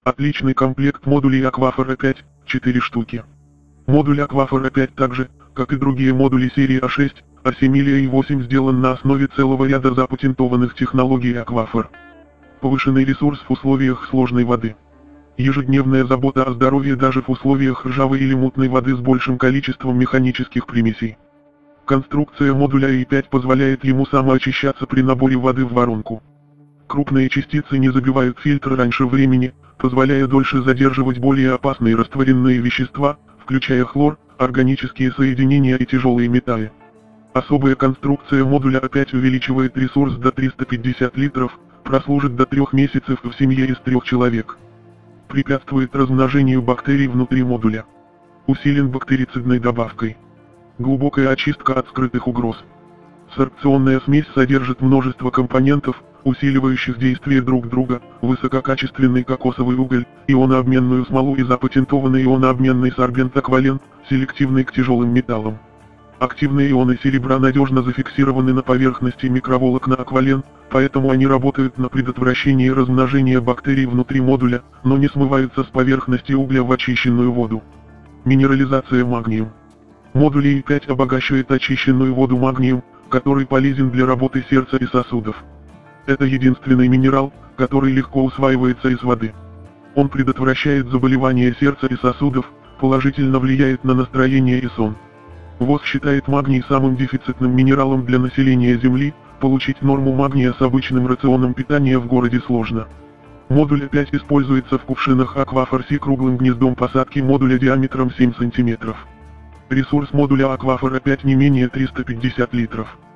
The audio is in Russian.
Отличный комплект модулей Aquaphor A5, 4 штуки. Модуль Aquaphor A5 также, как и другие модули серии A6, A7 или A8 сделан на основе целого ряда запатентованных технологий Aquaphor. Повышенный ресурс в условиях сложной воды. Ежедневная забота о здоровье даже в условиях ржавой или мутной воды с большим количеством механических примесей. Конструкция модуля A5 позволяет ему самоочищаться при наборе воды в воронку. Крупные частицы не забивают фильтр раньше времени, позволяя дольше задерживать более опасные растворенные вещества, включая хлор, органические соединения и тяжелые металлы. Особая конструкция модуля A5 увеличивает ресурс до 350 литров, прослужит до 3 месяцев в семье из 3 человек. Препятствует размножению бактерий внутри модуля. Усилен бактерицидной добавкой. Глубокая очистка от скрытых угроз. Сорбционная смесь содержит множество компонентов, усиливающих действие друг друга, высококачественный кокосовый уголь, ионообменную смолу и запатентованный ионообменный сорбент Aqualen, селективный к тяжелым металлам. Активные ионы серебра надежно зафиксированы на поверхности микроволокна Aqualen, поэтому они работают на предотвращение размножения бактерий внутри модуля, но не смываются с поверхности угля в очищенную воду. Минерализация магнием. Модуль A5 обогащает очищенную воду магнием, который полезен для работы сердца и сосудов. Это единственный минерал, который легко усваивается из воды. Он предотвращает заболевания сердца и сосудов, положительно влияет на настроение и сон. ВОЗ считает магний самым дефицитным минералом для населения Земли, получить норму магния с обычным рационом питания в городе сложно. Модуль A5 используется в кувшинах Aquaphor с круглым гнездом посадки модуля диаметром 7 см. Ресурс модуля Aquaphor A5 не менее 350 литров.